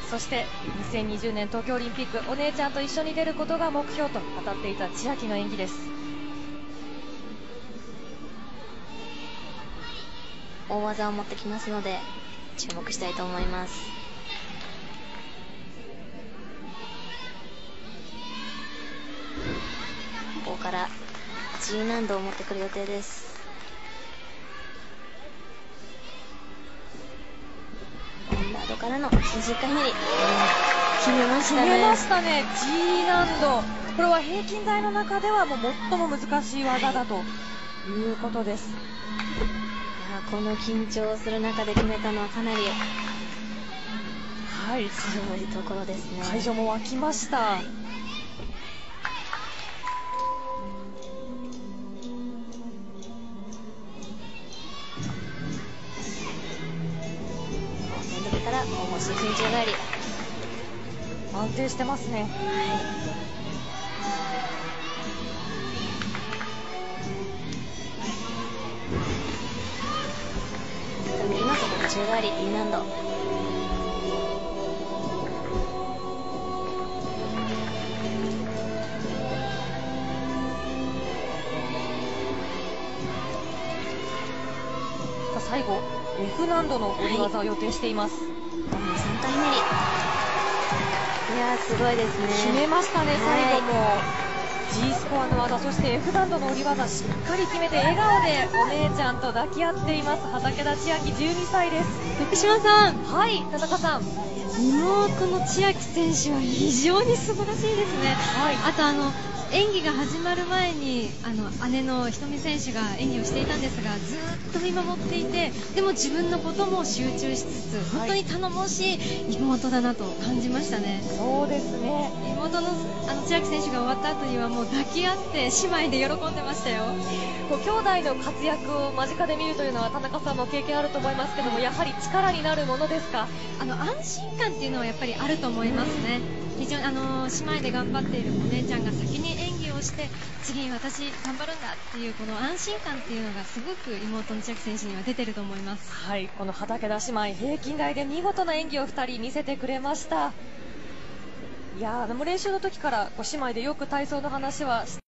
そして2020年東京オリンピック、お姉ちゃんと一緒に出ることが目標と語っていた千秋の演技です。 大技を持ってきますので注目したいと思います。ここから G 難度を持ってくる予定です。ラードからの肘かひねり、決めましたね。 決めましたね。 G 難度、これは平均台の中ではもう最も難しい技だということです。 いや、この緊張する中で決めたのはかなり強いところですね。 会場も沸きました。 から後方伸身宙返り、 安定してますね。 次の後方宙返り E 難度。 最後 F 難度の下り技を予定しています。 3回ひねり、いやーすごいですね。 決めましたね。最後も G スコアの技、そして F 難度の下り技しっかり決めて笑顔でお姉ちゃんと抱き合っています。畠田千秋12歳です。 福島さん、 はい、田中さん、 妹の千秋選手は非常に素晴らしいですね。あと演技が始まる前に姉のひとみ選手が演技をしていたんですが、ずっと見守っていて、でも自分のことも集中しつつ、本当に頼もしい妹だなと感じましたね。 そうですね。 妹の千秋選手が終わった後にはもう抱き合って姉妹で喜んでましたよ。 兄弟の活躍を間近で見るというのは田中さんも経験あると思いますけども、やはり力になるものですか？ 安心感っていうのはやっぱりあると思いますね。非常に姉妹で頑張っているお姉ちゃんが先に演技をして次に私頑張るんだっていうこの安心感っていうのがすごく妹の千秋選手には出てると思います。 はい、この畠田姉妹平均台で見事な演技を2人見せてくれました。いやー、練習の時から姉妹でよく体操の話は